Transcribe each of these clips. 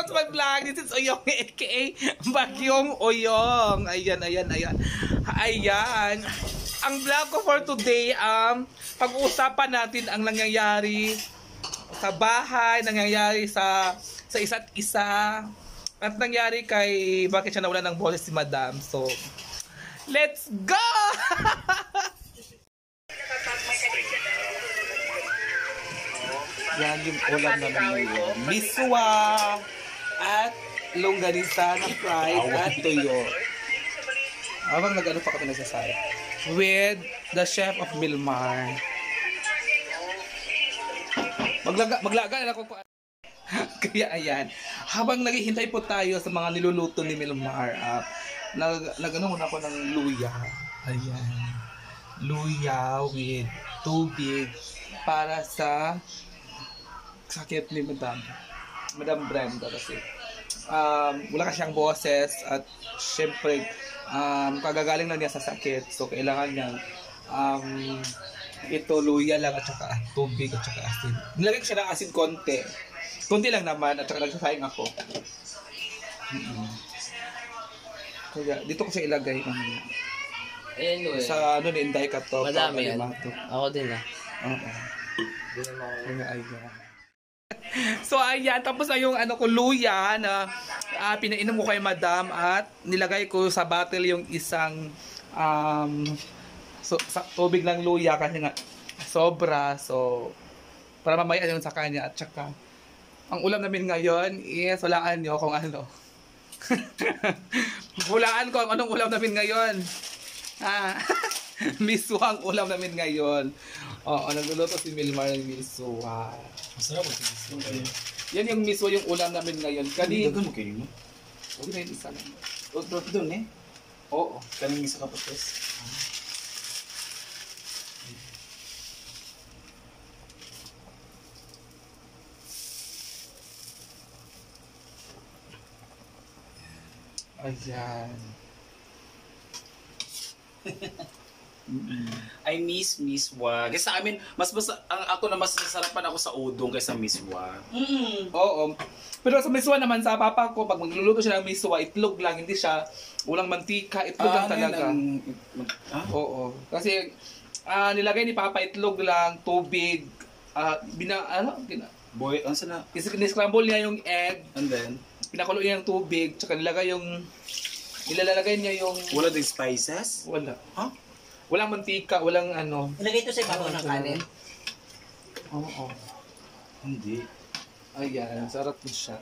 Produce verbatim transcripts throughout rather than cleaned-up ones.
welcome to my vlog. This is Oyong, aka Bagyong Oyong. Ayan, ayan, ayan. Ayan. Ang vlog ko for today, um, pag-uusapan natin ang nangyayari sa bahay, nangyayari sa sa isa't isa, at nangyari kay bakit siya nawalan ng boses si Madam. So, let's go! Yan yung ulam namin ngayon. Miswa at longganisa na fried at tuyo. Habang nag-ano pa kami nagsasabi. With the chef of Milmar. Maglaga, maglaga na ako. Kaya ayan. Habang naghihintay po tayo sa mga niluluto ni Milmar, uh, nag, nag-ano muna ako ng luya. Ayan. Luya with tubig para sa sakit ni Madam. Madam Brenda kasi. Um, wala kasi siyang boses at syempre um, kagagaling lang niya sa sakit. So kailangan niya um, ito luya lang at saka tubig at saka asin. Nilagay ko siya ng asin konti. Konti lang naman at saka nagsasayang ako. Mm-hmm. Kaya dito ko siya ilagay. Um, Ayan, sa ano ni Inday ka to. Madami yan. Ako din ah. Oo. Kaya ayan. So ayan, tapos na yung ano ko luya na uh, pinainom ko kay Madam at nilagay ko sa bottle yung isang um, so, sa, tubig ng luya kasi nga sobra. So para mamaya yun sa kanya. At saka ang ulam namin ngayon is walaan nyo kung ano. Hulaan ko ang anong ulam namin ngayon. Ah, miswa ang ulam namin ngayon. Oo, nagluluto si Milmar ng miswa. Masarap ang miswa. Yan yung miswa yung ulam namin ngayon. Kani, Dagan mo kayo mo? huwag na yung isa lang. Doon eh? Oo. Kaning isa kapatid. Ayan. I miss miswa. Kasi sa amin, mas mas ang ako na mas nasarapan ako sa udong kaysa miswa. Mm. Oo. Pero sa miswa naman sa papa ko, pag magluluto siya ng miswa, itlog lang, hindi siya ulang mantika, itlog lang talaga. Ang, ah? Oo. Kasi uh, nilagay ni Papa itlog lang, tubig, uh, bina, ano? Bina, Boy, ano sana? Is-scramble niya yung egg, And then? pinakulo niya ng tubig, tsaka nilagay yung, nilalagay niya yung... Wala din spices? Wala. Huh? Walang mantika, walang ano. Ilagay ito sa ibabaw ng kanin. Oo. Hindi. Ayan, sarap din siya.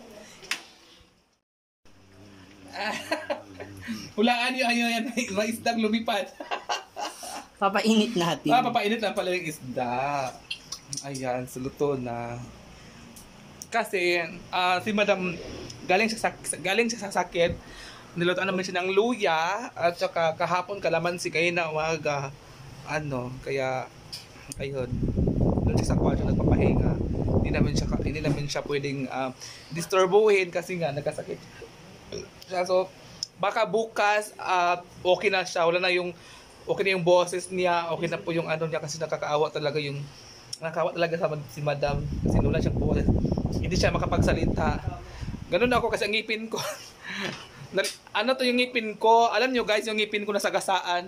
Hulaan nyo, ayun, yan, may isdang lumipad. Papainit natin. Ah, papainit lang pala yung isda. Ayan, suluto na. Kasi, uh, si Madam, galing siya sa, galing siya sa sakit, nilutoan naman siya ng luya, at saka kahapon kalamansi kayo na umaga. Ano, kaya, ayun, doon siya sa kwarto nagpapahinga. Hindi namin siya, hindi namin siya pwedeng uh, disturbuhin kasi nga, nagkasakit siya. So, baka bukas, uh, okay na siya, wala na yung, okay na yung boses niya, okay na po yung ano niya kasi nakakaawa talaga yung, nakakaawa talaga sa si Madam kasi wala siyang boses. Hindi siya makapagsalita. Ganun ako kasi ang ngipin ko. Ano to yung ngipin ko? Alam nyo guys, yung ngipin ko nasagasaan.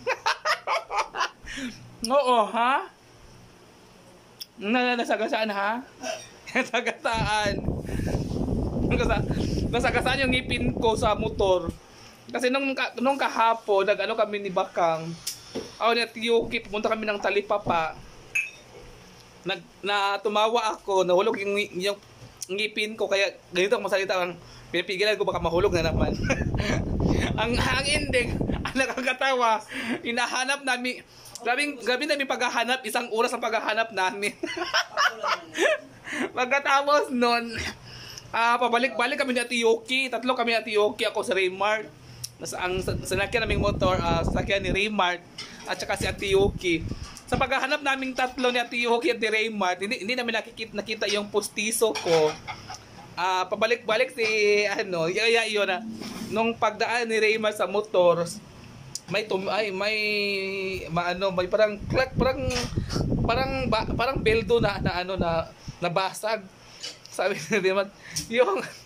Oo, ha? Nasagasaan, ha? Nasagasaan. Nasagasaan yung ngipin ko sa motor. Kasi nung, nung kahapon, nag-ano kami ni Bakang. Oh, ni Tiyuki, pumunta kami ng Talipapa. Nag, na tumawa ako, nahulog yung, yung ngipin ko. Kaya ganito ang masalita ang pinipigilan ko baka mahulog na naman. ang ang ending, ang nakakatawa, hinahanap namin, grabing, grabe namin paghahanap, isang oras ang paghahanap namin. Pagkatapos nun, uh, pabalik-balik kami ni Ate Yoki, tatlo kami ni Ate Yoki, ako si Raymart, ang sanakyan naming motor, uh, sasakyan ni Raymart, at saka si Ate Yoki. Sa paghahanap naming tatlo ni Ate Yoki at ni Raymart, hindi, hindi namin nakikita, nakita yung postiso ko. Ah, uh, pabalik-balik si ano, yaya yun na nung pagdaan ni Raymart sa motor, may tum ay may maano, may parang parang parang ba, parang beldo na, na ano na nabasag. Sabi ni Raymart, yung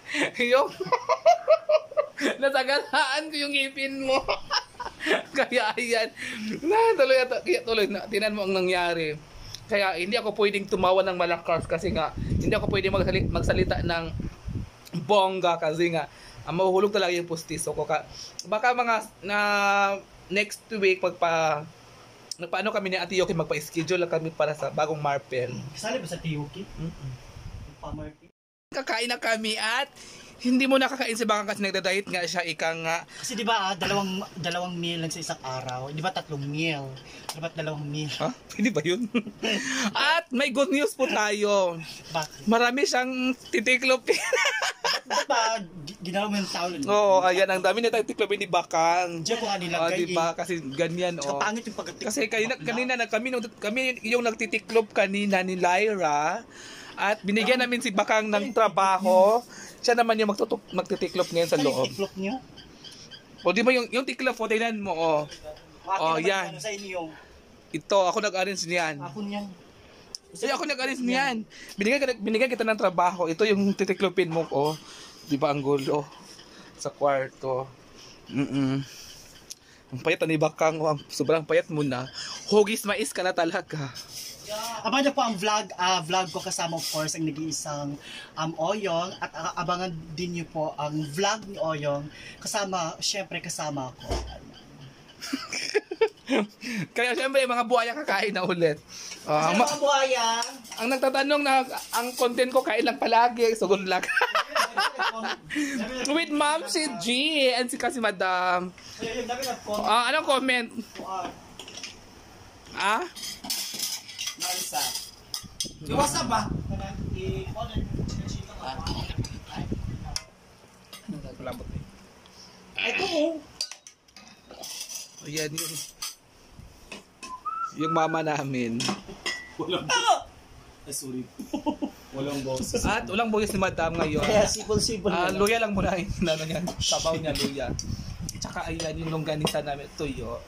yung nasagasaan ko yung ngipin mo. Kaya ayan. Na, tuloy, kaya tuloy na. Tinan mo ang nangyari. Kaya hindi ako pwedeng tumawa ng malakas kasi nga hindi ako pwedeng magsalita, magsalita ng bongga kasi nga ang mahuhulog talaga yung pustiso ko. Ka, baka mga na next week pagpa nagpaano kami ni Ate Yoki magpa-schedule lang kami para sa bagong Marpel. Kasali ba sa Tiyuki? Mm-mm. Pa-Marpel? Kakain na kami at hindi mo nakakain si Bakang kasi nagda-diet nga siya, ika nga. Kasi di ba ah, dalawang dalawang meal lang sa isang araw. Di ba tatlong meal? Dapat dalawang meal. Ha? Hindi ba yun? At may good news po tayo. Bakit? Marami siyang titiklopin. Ba't ba gi- ginawa mo yung tao? Oo, ayan, ang dami na tayo tiklopin ni Bakang. Diyan ko nga Ah, nilagay. di ba? Kasi ganyan, Tsaka oh. pangit yung pagkatik. Kasi kanina, kanina na kami, nung- kami yung nagtitiklop kanina ni Lyra at binigyan namin si Bakang ng trabaho. Siya naman yung magtutuk, magtitiklop ngayon sa Ano yung loob. tiklop niyo? O di ba yung, yung tiklop, o tingnan mo, oh. Akin Oh, naman, yan. Ano sa inyo? Ito, ako nag-arrange niyan. Ako niyan. Ay, ako nag-arrange niyan. Binigyan, kita- binigyan kita ng trabaho. Ito yung titiklopin mo, oh. Di ba ang gulo? Sa kwarto. Mm-mm. Ang payat na ni Bakang, oh. Sobrang payat mo na. Hugis mais ka na talaga. Abangan niyo po ang vlog, ah vlog ko kasama of course ang nag-iisang um, Oyong at ah, abangan din niyo po ang vlog ni Oyong kasama, syempre kasama ako. Kaya syempre, yung mga buhaya kakain na ulit. Ah, Ano ma- mga buhaya? ang nagtatanong na ang content ko kain lang palagi. So good luck. With Ma'am si G and si kasi Madam. Ayun, dami na po. Ah, anong comment? Ah? Marisa. Iwasa ba? Malambot eh. Ay, ko. Ayan yung yung mama namin. Walang boses. Ay, sorry. Walang boses. At ulang bugis ni Madam ngayon. Kaya sipol-sipol Ah, na lang. luya lang muna yung ano niya, sabaw niya luya. Tsaka ayan yung longganisa namin, tuyo.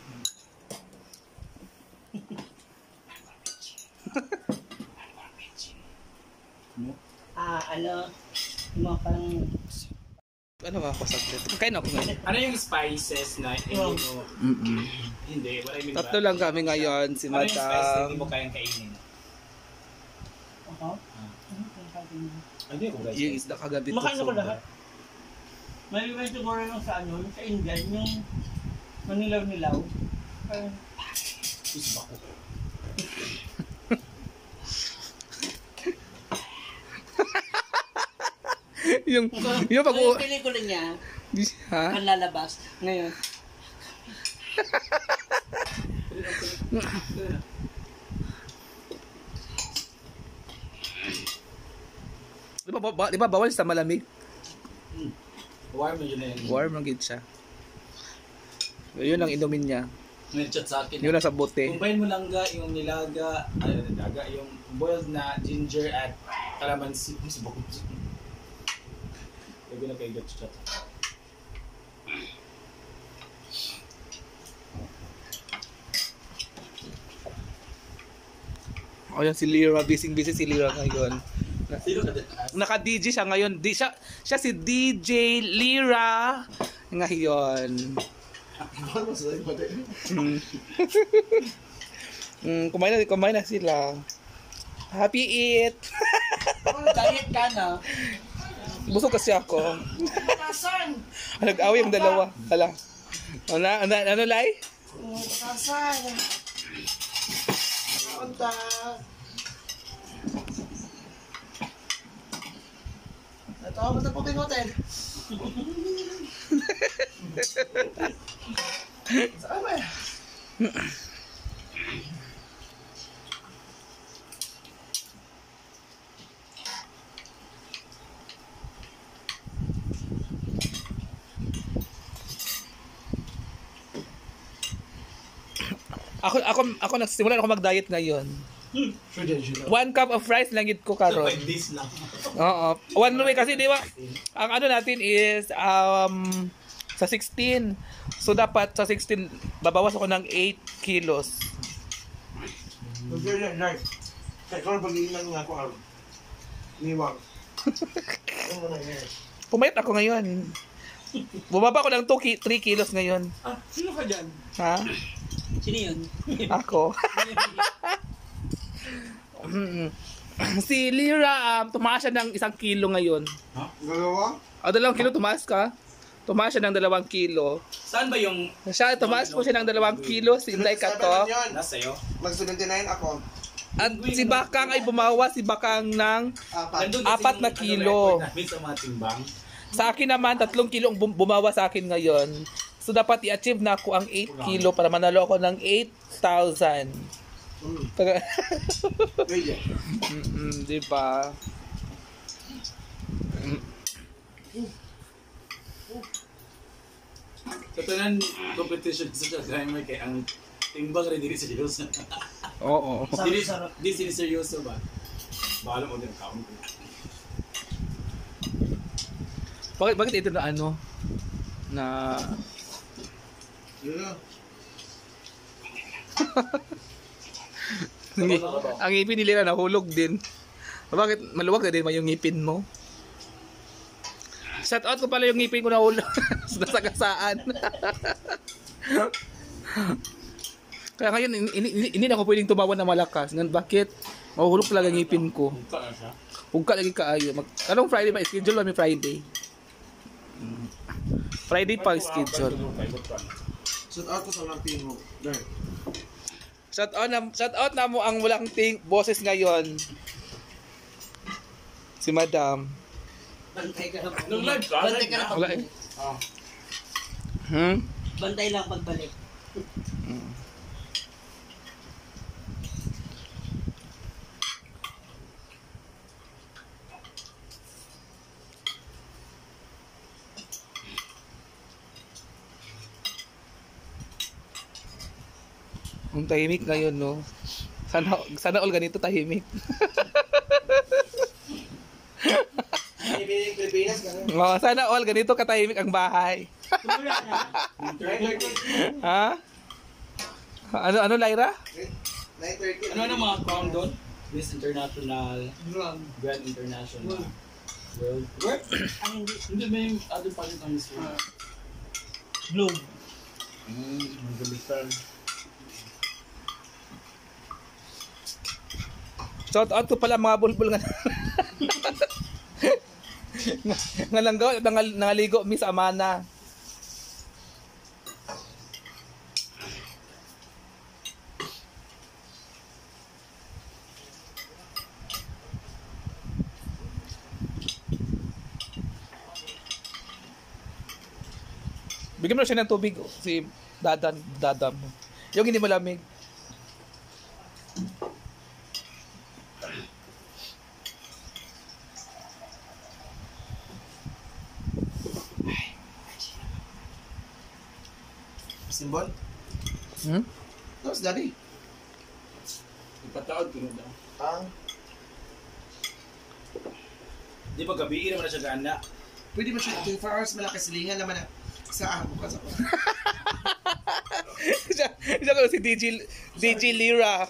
Ah, ano, yung mga parang, Ano ba ako saglit? Kain ako ngayon. Ano yung spices na hindi Yung- mo... Mm-mm. Hindi, what I mean ba? Tatlo lang kami ngayon, si Ano yung spices na hindi Madam. mo kayang kainin? ako? Hindi ko guys. Yung isda kagabi to. Makain ako sobra. lahat. Maliban siguro yung sa ano, yung sa Indian, yung manilaw-nilaw. Parang, Sus bako. yung, yung pag yung pelikula niya, ha? ang lalabas. Ngayon, Di ba, ba, di ba bawal sa malamig? Warm mo yun na yun. Warm lang gid siya. Yun ang inumin niya. May chat sa akin. Yun ang sa bote. Combine mo lang ga yung nilaga, ay nilaga, yung boiled na ginger at calamansi. Sus bako. Lagi na kayo chat. O yan si Lyra, busy-busy si Lyra ngayon. Sino ka din? Naka-D J siya ngayon. Di, siya, siya si D J Lyra ngayon. Mm. mm, kumain na, kumain na sila. Happy eat! diet ka na. Busog kasi ako. Kasan! Nag-away yung dalawa. Hala. Ano, ano, ano, Lai? Kasan! Punta! Ito ako sa Puping Hotel. Saan ba? Ako, ako, ako nagsimula ako mag-diet ngayon. One cup of rice lang gid ko karon. Five days lang. Oo. One week kasi di ba? Ang ano natin is um sa sixteen. So dapat sa sixteen babawas ako ng eight kilos. Mag-ilan, Lord. Kaya kung pag-iilan nga ako, Arm. Niwag. Ano na yan? Pumayat ako ngayon. Bumaba ko ng three kilos ngayon. Ah, sino ka dyan? Ha? Sino yun? Ako. Si Lira, um, tumaas siya ng isang kilo ngayon. Dalawa? O, dalawang kilo tumaas ka? Tumaas siya ng dalawang kilo. Saan ba yung Siya, tumaas po siya ng dalawang kilo. Si Inday Kato. nasa iyo? Mag seventy-nine ako. At si Bakang ay bumawa. Si Bakang ng Apat. Nandun kasi Apat yung, na ano, kilo. record namin sa mga timbang. Sa akin naman, tatlong kilo ang bum- bumawa sa akin ngayon. So, dapat i-achieve na ako ang eight kilo para manalo ako ng eight thousand. Mm. Taga- Pwede. Mm-mm, diba? Sa tanan competition sa timer kay ang timbang rin dili seryoso. Oo. Dili Sarap-sarap. di sila seryoso ba? Bahala mo din count. Bakit, bakit ito na ano? Na... Yeah. ang ngipin ni Lira nahulog din. Bakit maluwag na din ba yung ngipin mo? Shout out ko pala yung ngipin ko nahulog. Nasagasaan. Kaya ngayon, hindi, hindi, hindi na ako pwedeng tumawa na malakas. Ngan bakit? Mahuhulog talaga ang ngipin ko. Ka na siya. Huwag ka lagi kaayo. Mag, anong Friday ba? Schedule ba may Friday? Friday pa ang schedule. Shout out ko sa mga team mo. There. Shout out na, shout out na mo ang walang ting boses ngayon. Si Madam. Bantay ka na. Nung live ka, Bantay live ka na. na. Wala eh. Hmm? Bantay lang pagbalik. Ang tahimik ngayon, no? Sana, sana all ganito tahimik. Pilipinas ka na. Oh, sana all ganito katahimik ang bahay. Tumula na. Ha? Ano, ano, Lyra? nine thirty. Ano na mga crown doon? Miss International, Grand International, World. World? Ang hindi. Hindi ba yung other part ng Miss World? Globe. Hmm, magalitan. Shout out ko pala mga bulbul nga. nga, nga langgaw at nangal, nangaligo mi sa Amana. Bigyan mo na siya ng tubig, oh, si Dadan, Dadam. Yung hindi malamig. Simbol? Hmm? Tapos daddy. Ipataod ko na daw. Ah. Di ba gabi naman na siya gana? Pwede ba siya twenty-four hours malakas silingan naman na sa amo ka sa ko. siya, siya ko si D J, D J Lira.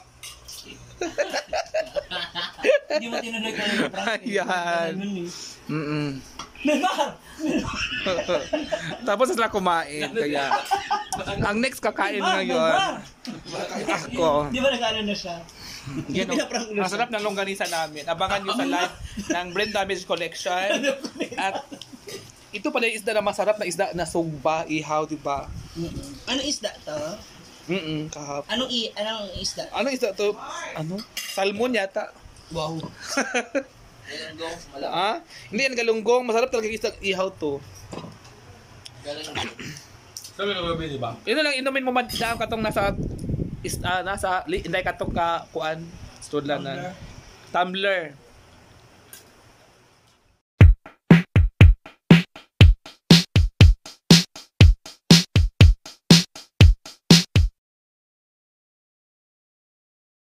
Hindi mo tinuloy ka ng prank. Ayan. Mm-mm. Neymar! Tapos sila kumain. Kaya, ang next kakain ngayon, ako. Di ba nag-ano na siya? Yan, ang sarap ng longganisa namin. Abangan nyo sa live ng Brain Damage Collection. At ito pala yung isda na masarap na isda na sugba, ihaw, di ba? Anong isda to? Mm-mm, kahap. Anong i anong isda? Ano isda to? Ano? Salmon yata. Wow. Galunggong, malaki. Ah? Hindi yan galunggong. Masarap talaga yung isda ihaw to. Galunggong. Sabi ko gabi, di ba? Ito lang, inumin mo man daan katong nasa is, ah, nasa li- hindi katong ka kuan studlanan. Tumbler.